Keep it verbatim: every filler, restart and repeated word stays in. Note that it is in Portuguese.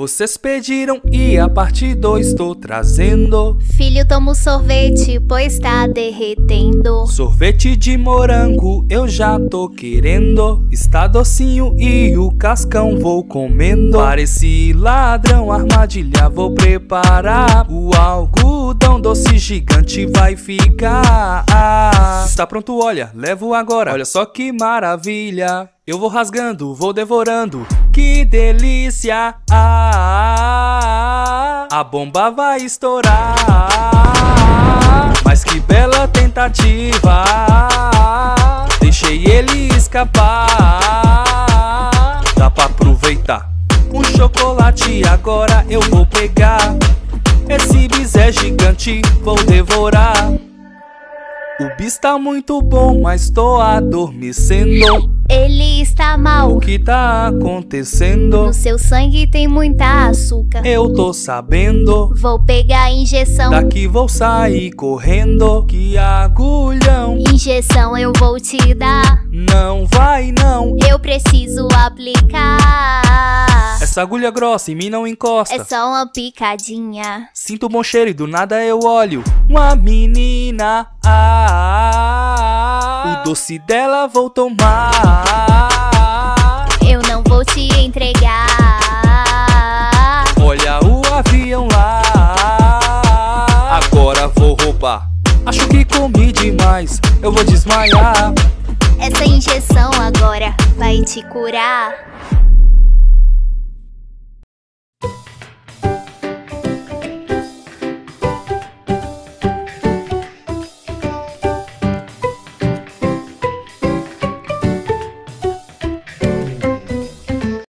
Vocês pediram e a parte dois tô trazendo. Filho, toma o sorvete, pois tá derretendo. Sorvete de morango eu já tô querendo. Está docinho e o cascão vou comendo. Para esse ladrão armadilha vou preparar. O algodão doce gigante vai ficar. Está pronto, olha, levo agora. Olha só que maravilha. Eu vou rasgando, vou devorando. Que delícia! Ah, a bomba vai estourar. Mas que bela tentativa. Deixei ele escapar. Dá pra aproveitar. Um chocolate agora eu vou pegar. Esse bis é gigante, vou devorar. O bis tá muito bom, mas tô adormecendo. Ele está mal. O que tá acontecendo? No seu sangue tem muita açúcar. Eu tô sabendo. Vou pegar a injeção. Daqui vou sair correndo. Que agulhão. Injeção eu vou te dar. Não vai não. Eu preciso aplicar. Essa agulha grossa em mim não encosta. É só uma picadinha. Sinto bom cheiro e do nada eu olho uma menina. Ah, o doce dela vou tomar. Eu não vou te entregar. Olha o avião lá. Agora vou roubar. Acho que comi demais, eu vou desmaiar. Essa injeção agora vai te curar.